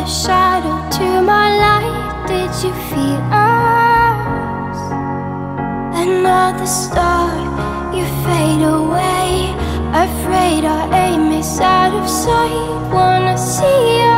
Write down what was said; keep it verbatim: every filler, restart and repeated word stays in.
the shadow to my light. Did you feel us? Another star, you fade away. Afraid our aim is out of sight. Wanna see you